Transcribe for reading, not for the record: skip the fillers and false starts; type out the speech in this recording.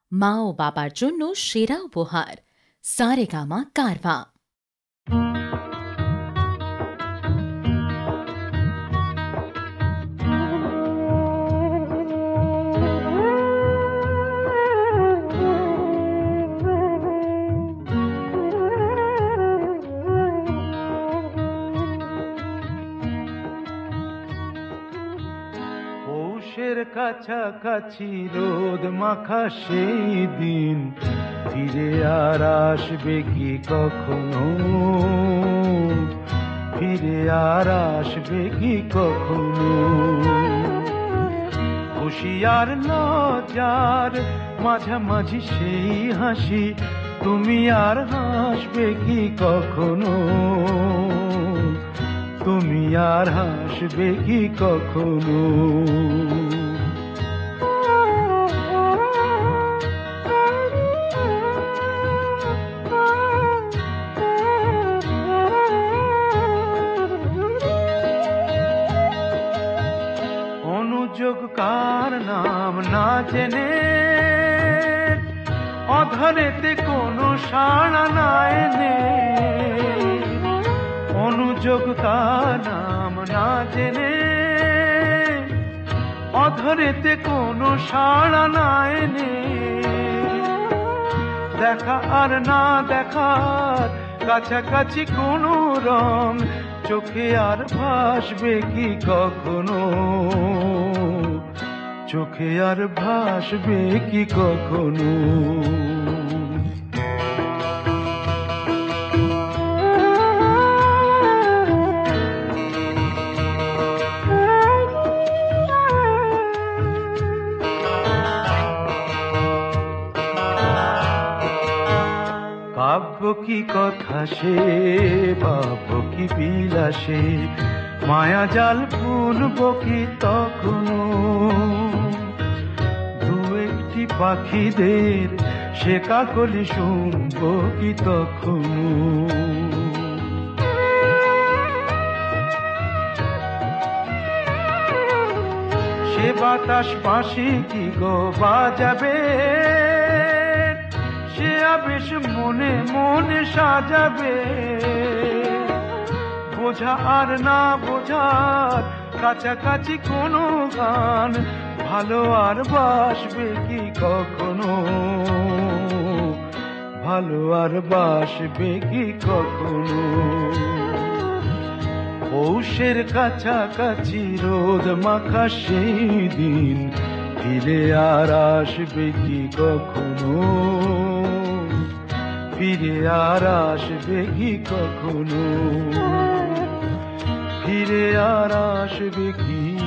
মা ও বাবার জন্য সেরা উপহার সারেগামা কারভা। পৌষের কাছাকাছি রোদ মাখা সেই দিন ফিরে আর আসবে কি কখনো, ফিরে আর আসবে কি কখনো। খুশি আর লজ্জার মাঝামাঝি সেই হাসি, তুমি আর হাসবে কি কখনো, তুমি আর হাসবে কি কখনো। অনুযোগ কার নাম না জেনে অধরেতে কোনো সাড়া না এনে, অনুযোগ কার নাম না জেনে অধরেতে কোনো সাড়া না এনে, দেখা আর না দেখার কাছাকাছি কোনো রং চোখে আর ভাসবে কি কখনো, চোখে আর ভাসবে কি কখনো। কাব্য কি কথা সে, ভাব কি বিলাসে, মায়া জাল বুনবো কি তখনো, দু একটি পাখিদের সে কাকলি শুনবো কি তখনো। সে বাতাস পাশে কি গো বাজাবে, সে আবেশ মনে মনে সাজাবে, বোঝা আর না বোঝার কাছাকাছি কোনো গান ভালো আর বাসবে কি কখনো, ভালো আর বাসবে কি কখনো। পৌষের কাছাকাছি রোদ মাখা সেই দিন ফিরে আর আসবে কি কখনো, ফিরে আর আসবে কি কখনো, ফিরে আর আসবে কি